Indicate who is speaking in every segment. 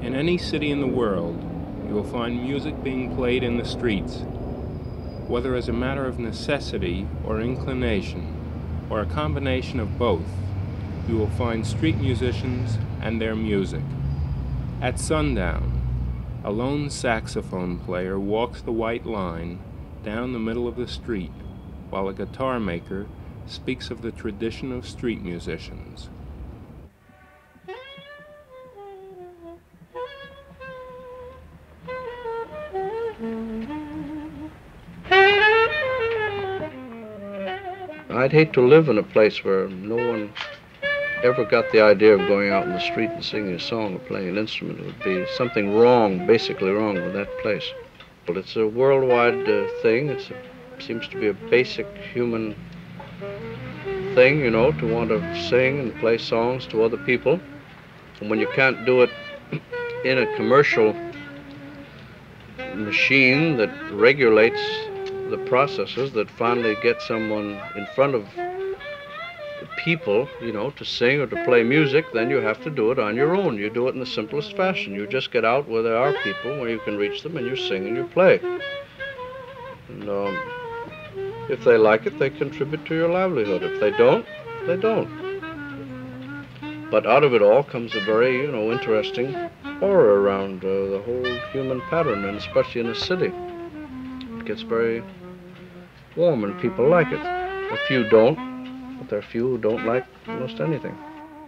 Speaker 1: In any city in the world, you will find music being played in the streets. Whether as a matter of necessity or inclination, or a combination of both, you will find street musicians and their music. At sundown, a lone saxophone player walks the white line down the middle of the street, while a guitar maker speaks of the tradition of street musicians.
Speaker 2: I'd hate to live in a place where no one ever got the idea of going out in the street and singing a song or playing an instrument. It would be something wrong, basically wrong with that place. But it's a worldwide thing. It seems to be a basic human thing, you know, to want to sing and play songs to other people. And when you can't do it in a commercial machine that regulates the processes that finally get someone in front of the people, you know, to sing or to play music, then you have to do it on your own. You do it in the simplest fashion. You just get out where there are people, where you can reach them, and you sing and you play. And if they like it, they contribute to your livelihood. If they don't, they don't. But out of it all comes a very, you know, interesting aura around the whole human pattern, and especially in a city. It gets very warm and people like it. A few don't, but there are few who don't like almost anything.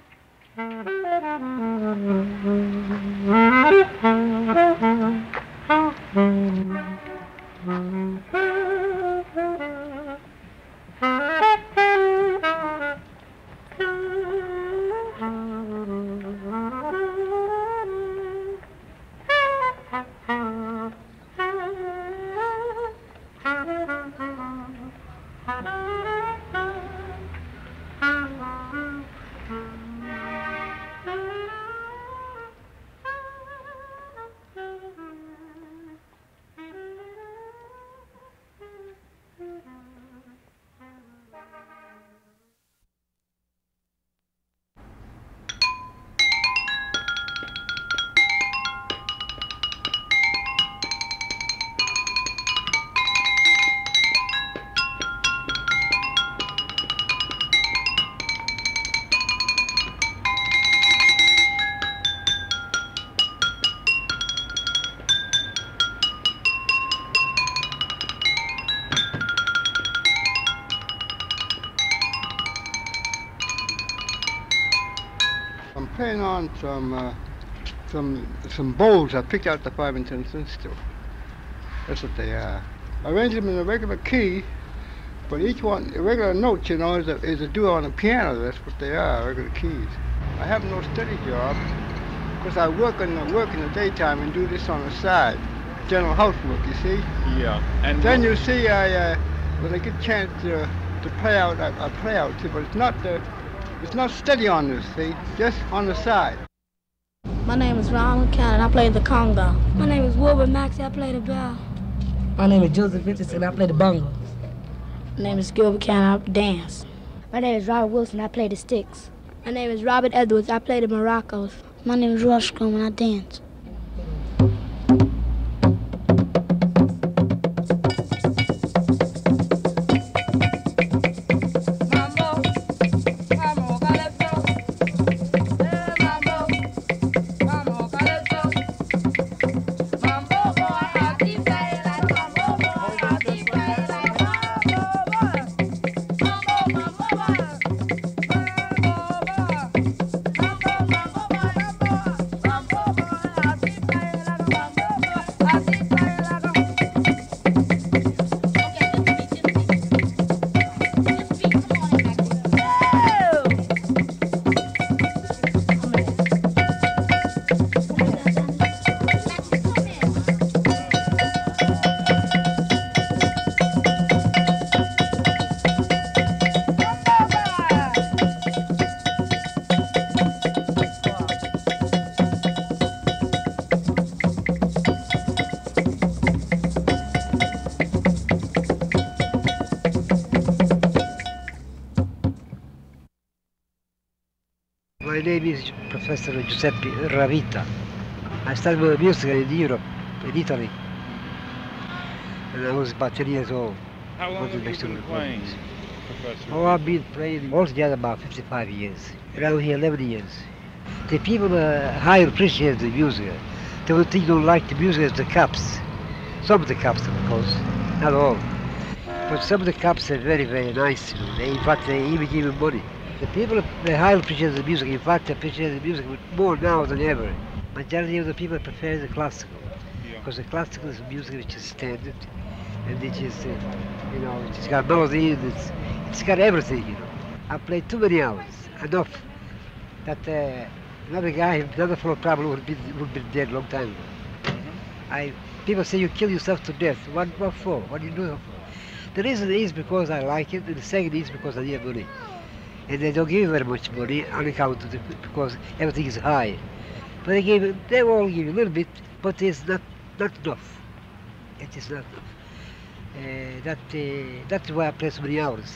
Speaker 3: I'm playing on some bowls I picked out the Farmington store. That's what they are. I arranged them in a regular key, but each one, a regular note, you know, is a duo on a piano. That's what they are, regular keys. I have no steady job because I work in the daytime and do this on the side, general housework. You see?
Speaker 4: Yeah. And
Speaker 3: then you see, when I get a chance to play out, I play out too, but it's not steady on this, see? Just on the side.
Speaker 5: My name is Ronald Cannon. I play the conga. My name is Wilbur Maxey. I play the bell.
Speaker 6: My name is Joseph Richardson. I play the bongo.
Speaker 5: My name is Gilbert Cannon. I dance.
Speaker 7: My name is Robert Wilson. I play the sticks.
Speaker 5: My name is Robert Edwards. I play the maracas.
Speaker 7: My name is Rush Scrum and I dance.
Speaker 6: My name is Professor Giuseppe Ravita.
Speaker 4: I started with music in Europe, in Italy. And I was about 10 years old.
Speaker 1: How long have you been playing, Professor?
Speaker 4: Oh, I've been playing altogether about 55 years. Around here 11 years. The people higher appreciate the music. They would think don't like the music as the cups. Some of the cups, of course, not all. But some of the cups are very, very nice. You know. In fact, they even give you money. The people highly appreciate the music. In fact, they appreciate the music more now than ever. Majority of the people prefer the classical. Because the classical is music which is standard. And it is, you know, it's got melody, and it's got everything, you know. I played too many hours, enough, that another guy, another fellow probably would be dead a long time ago. People say you kill yourself to death. What for? What do you do it for? The reason is because I like it, and the second is because I need money. And they don't give you very much money on account of because everything is high. But they all give you a little bit, but it's not enough. It is not enough. That's why I play so many hours.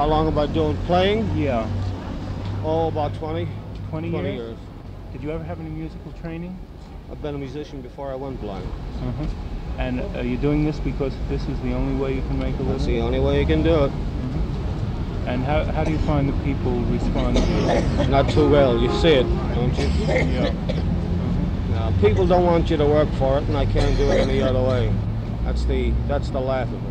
Speaker 8: How long have I doing playing?
Speaker 1: Yeah.
Speaker 8: Oh, about 20.
Speaker 1: 20
Speaker 8: 20
Speaker 1: years?
Speaker 8: years.
Speaker 1: Did you ever have any musical training?
Speaker 8: I've been a musician before I went blind.
Speaker 1: Uh-huh. And are you doing this because this is the only way you can make a living?
Speaker 8: That's the only way you can do it.
Speaker 1: And how do you find the people respond to you?
Speaker 8: Not too well. You see it, don't you?
Speaker 1: Yeah.
Speaker 8: Now, people don't want you to work for it, and I can't do it any other way. That's the laugh of it.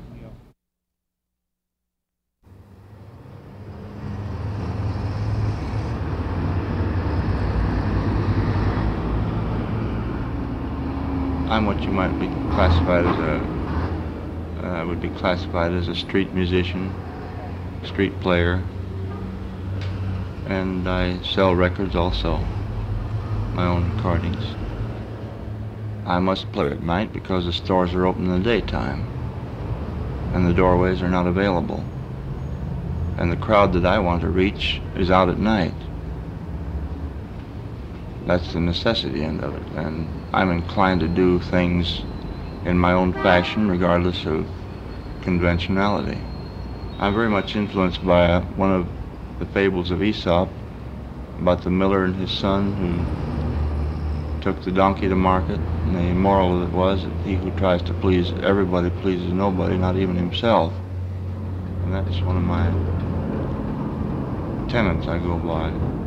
Speaker 9: I'm what you might be classified as I would be classified as a street musician, street player, and I sell records also, my own recordings. I must play at night because the stores are open in the daytime and the doorways are not available. And the crowd that I want to reach is out at night. That's the necessity end of it, and I'm inclined to do things in my own fashion regardless of conventionality. I'm very much influenced by one of the fables of Aesop about the miller and his son who took the donkey to market, and the moral of it was that he who tries to please everybody pleases nobody, not even himself. And that's one of my tenets I go by.